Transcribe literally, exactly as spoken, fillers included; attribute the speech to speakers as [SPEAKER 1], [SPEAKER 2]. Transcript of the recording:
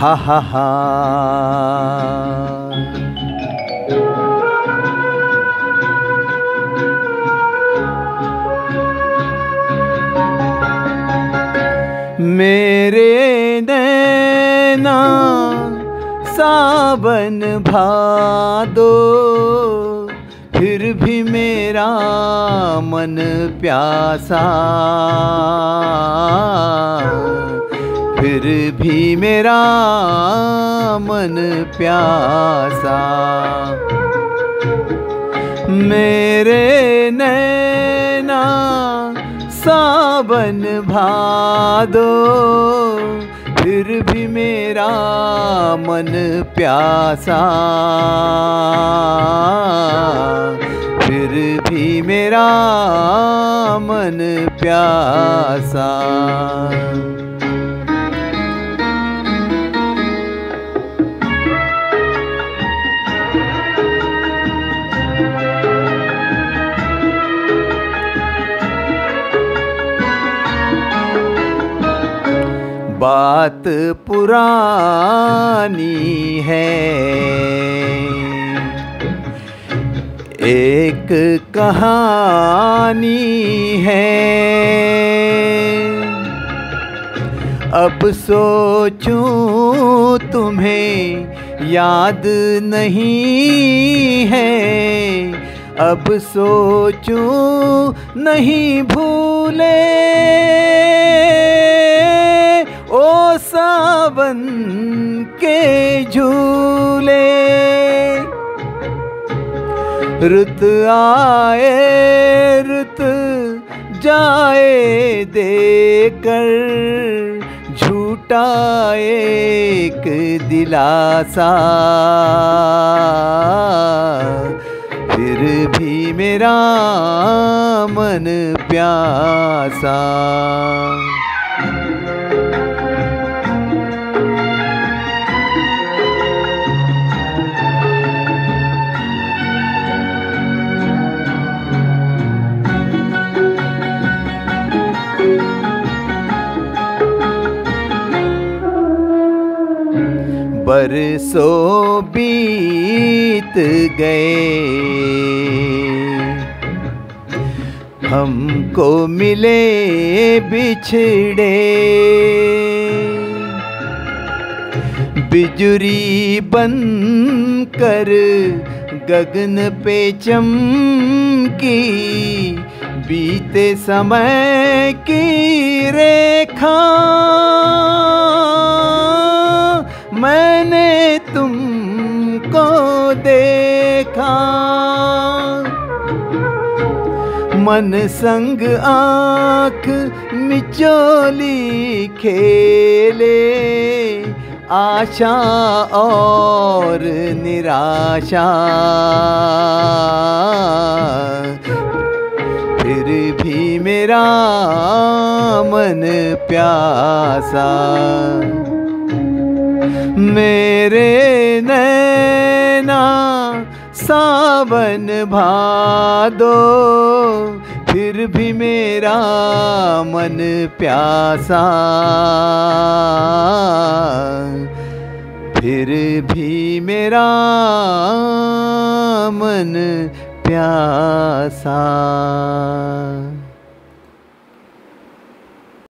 [SPEAKER 1] हा हा हा। मेरे नैना सावन भादो, फिर भी मेरा मन प्यासा, फिर भी मेरा मन प्यासा। मेरे नैना सावन भादो, फिर भी मेरा मन प्यासा, फिर भी मेरा मन प्यासा। बात पुरानी है, एक कहानी है। अब सोचूं तुम्हें याद नहीं है, अब सोचूं नहीं भूले ओ सावन के झूले। रुत आए रुत जाए देकर झूठा एक दिलासा, फिर भी मेरा मन प्यासा। बरसों बीत गए, हमको मिले बिछड़े। बिजुरी बनकर गगन पे चमकी, बीते समय की रेखा मैंने तुमको देखा। मन संग आँख मिचोली खेले, आशा और निराशा, फिर भी मेरा मन प्यासा। मेरे नैना सावन भादो, फिर भी मेरा मन प्यासा, फिर भी मेरा मन प्यासा।